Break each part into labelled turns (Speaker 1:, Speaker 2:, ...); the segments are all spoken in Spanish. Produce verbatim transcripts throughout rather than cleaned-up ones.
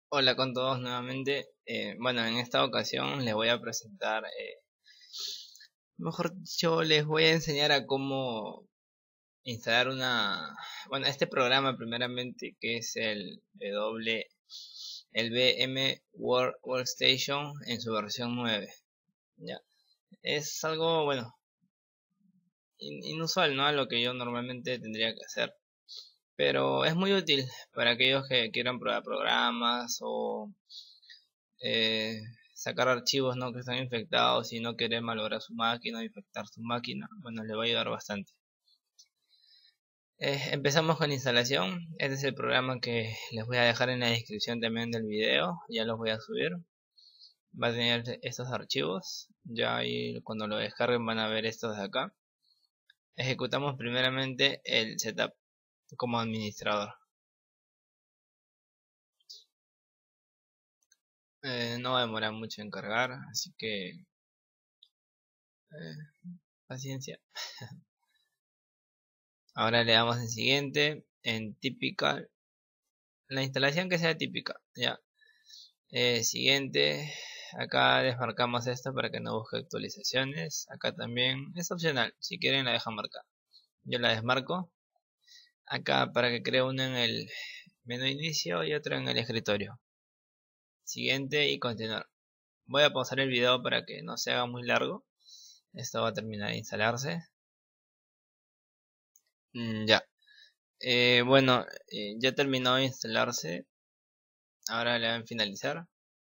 Speaker 1: Hola con todos nuevamente. Eh, bueno, en esta ocasión les voy a presentar, eh, mejor dicho, les voy a enseñar a cómo instalar una, bueno, este programa primeramente que es el W, el V M Word Workstation en su versión nueve. Ya, es algo, bueno, in- inusual, ¿no? A lo que yo normalmente tendría que hacer, pero es muy útil para aquellos que quieran probar programas o eh, sacar archivos no que están infectados y no querer malograr su máquina o infectar su máquina. Bueno, le va a ayudar bastante. Eh, empezamos con instalación. Este es el programa que les voy a dejar en la descripción también del video. Ya los voy a subir. Va a tener estos archivos. Ya ahí cuando lo descarguen van a ver estos de acá. Ejecutamos primeramente el setup como administrador. Eh, no va a demorar mucho en cargar, así que eh, paciencia. Ahora le damos en siguiente, en typical, la instalación que sea típica, ya. Eh, siguiente, acá desmarcamos esto para que no busque actualizaciones. Acá también es opcional, si quieren la dejan marcar. Yo la desmarco. Acá para que cree uno en el menú inicio y otro en el escritorio. Siguiente y continuar. Voy a pausar el video para que no se haga muy largo. Esto va a terminar de instalarse. Mm, ya. Eh, bueno, eh, ya terminó de instalarse. Ahora le dan finalizar.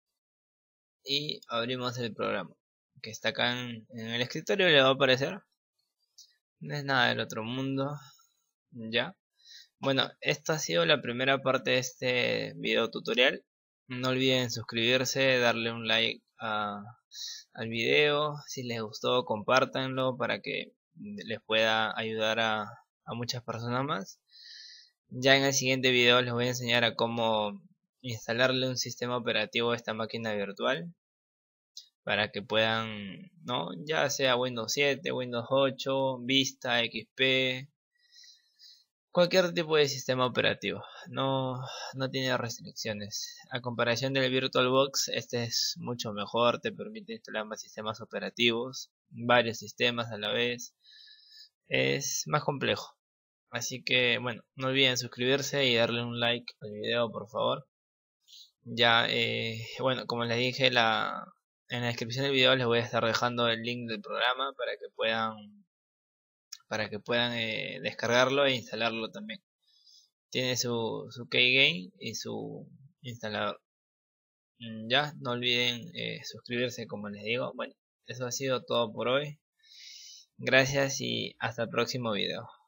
Speaker 1: Y abrimos el programa que está acá en, en el escritorio. Le va a aparecer, no es nada del otro mundo. Ya, bueno, esta ha sido la primera parte de este video tutorial. No olviden suscribirse, darle un like a, al video. Si les gustó, compártanlo para que les pueda ayudar a, a muchas personas más. Ya en el siguiente video les voy a enseñar a cómo instalarle un sistema operativo a esta máquina virtual para que puedan, ¿no? Ya sea Windows siete, Windows ocho, Vista, X P, cualquier tipo de sistema operativo. No, no tiene restricciones. A comparación del VirtualBox, este es mucho mejor, te permite instalar más sistemas operativos, varios sistemas a la vez. Es más complejo. Así que, bueno, no olviden suscribirse y darle un like al video, por favor. Ya, eh, bueno, como les dije, la, en la descripción del video les voy a estar dejando el link del programa para que puedan, para que puedan eh, descargarlo e instalarlo también. Tiene su, su keygame y su instalador. Mm, Ya, no olviden eh, suscribirse como les digo. Bueno, eso ha sido todo por hoy. Gracias y hasta el próximo video.